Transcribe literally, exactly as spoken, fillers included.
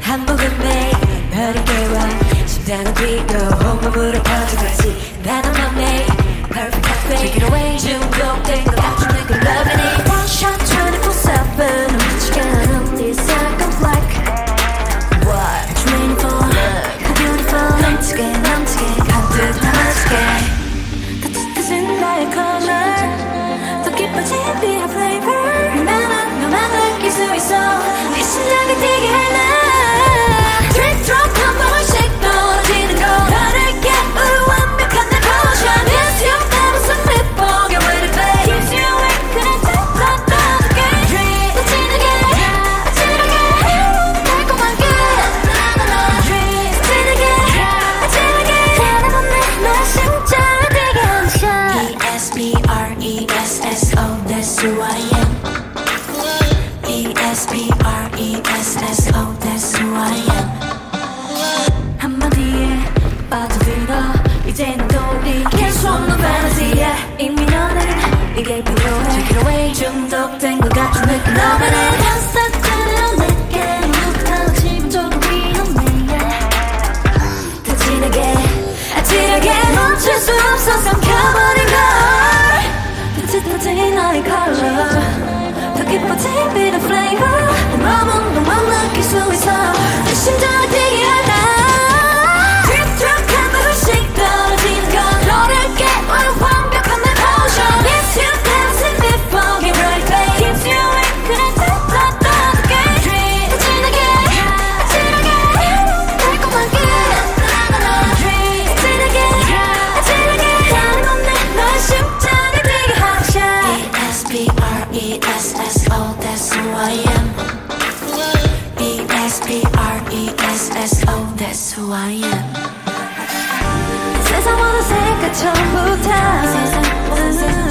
한복은 매일 별이 깨워 심장은 뛰고 온몸으로 퍼져가지 나는 맘에 perfect cafe Take it away 중독된 것 같은 그 loving it One shot twenty-four seven 미치게 않은 this second black What you waiting for How beautiful 넘치게 넘치게 가득 담아줄게 따뜻해진 나의 color 더 깊어진 비의 flavor 나만 너만 느낄 수 있어 이 심장을 뛰게 해 나 Drip drop 한 번씩 떨어지는 거 너를 깨 우리 완벽한 내 potion It's you never some people get ready babe Keeps you awake 그냥 다 떠들게 Drip 더 진하게 진하게 달콤하게 Drip 더 진하게 진하게 바라보는 너의 심장을 뛰게 하는 E S P R E S S O that's who I am E S P R E S S O that's who I am 한마디에 빠져들어 이제는 돌이킬 수 없는 fantasy에 이미 너는 이게 필요해 Take it away 중독된 것 같은 느낌 너만의 한스타트로 내게 못하고 지금 조금 위험해 더 진하게 진하게 멈출 수 없어 삼켜버린 걸 따뜻해진 너의 color 더 깊어진 비의 flavor 내 맘은 너만 느낄 수 있어 내 심장을 뛰게 한다 Drip drop 한 방울씩 떨어지는 건 너를 깨우는 완벽한 내 potion It's you never seen before get ready babe Keeps you awake 그냥 다 떠들게 Drip 더 진하게 진하게 달콤하게 Drip 더 진하게 진하게 다른 없는 너의 심장을 뛰게 하셔 E S P R E S S O that's who I am E S P R E S S O that's who I am 세상 모든 색깔 전부 다